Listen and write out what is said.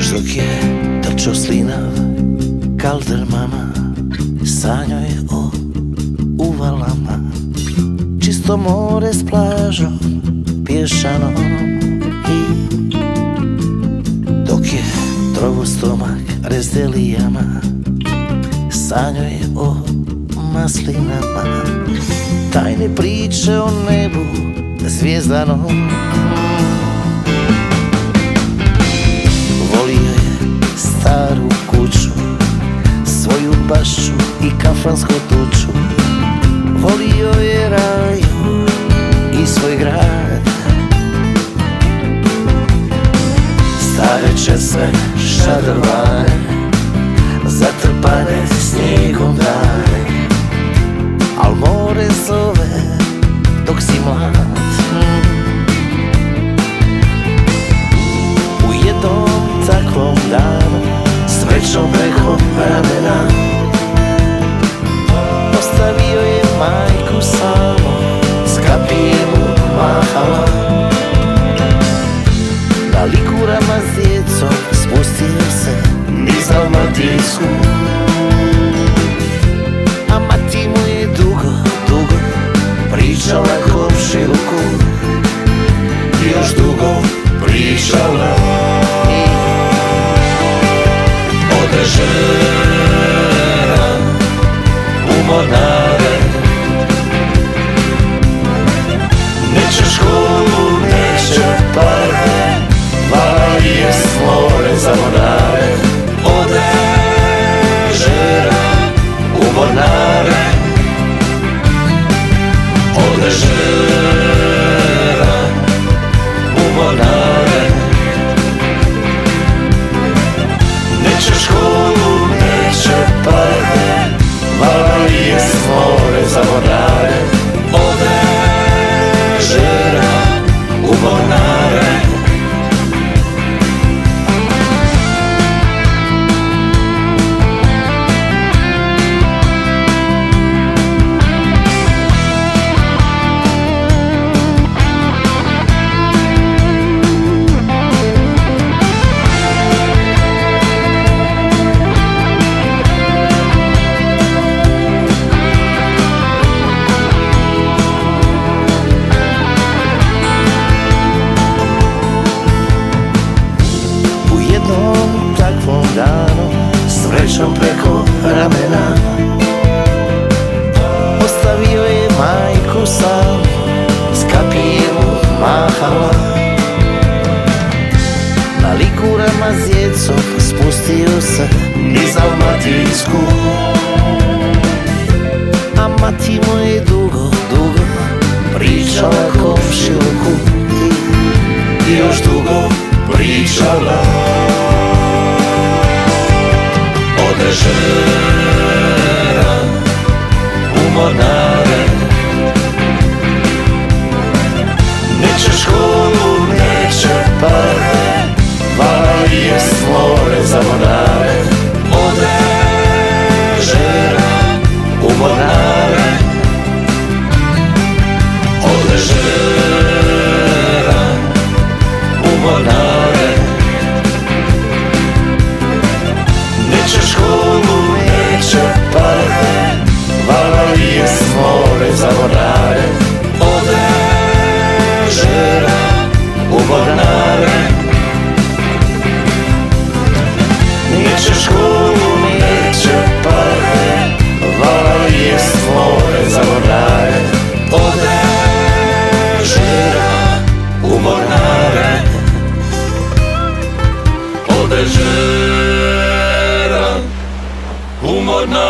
dok je trčao slinav kaldermana, sanjao je o uvalama, čisto more s plažom pješanom. I dok je trovo stomak rezdelijama, sanjao je o maslinama, tajne priče o nebu zvijezdanom. Volio je staru kuću, svoju bašću i kafansku tuču. Volio je raju i svoj grad, stare česme šadrvane, zatrpane snijegom dane. Al more zove dok si mlad. U jednom takvom danu, srećom preko ramena, ostavio je majku samo, s kapijem mahala. Na likurama s djecom spustio se niz Dalmatinsku, a mati mu je dugo, dugo pričala komšiluku. Još dugo pričala ode žena u Mornare. Neće školu, neće pare, vala je more za Mornare. Ode žena u Mornare, ode žena u Mornare. Neće školu, neće pare, vala je more za Mornare. Ode žena u Mornare. Srećom preko ramena, ostavio je majku sam, s kapijem mahala. Na likurama s djecom spustio se niz Dalmatinsku, a mati mu je dugo, dugo pričala komšiluku. I još dugo pričala ode žena u Mornare. Neće školu, neće pare, vala je more za Mornare. Ode žena u Mornare, ode žena u Mornare. Neće školu, neće pare, vala je more za Mornare. Ode žena u Mornare. Neće školu, neće pare, vala je more za Mornare. Ode žena u Mornare. Ode žena u Mornare.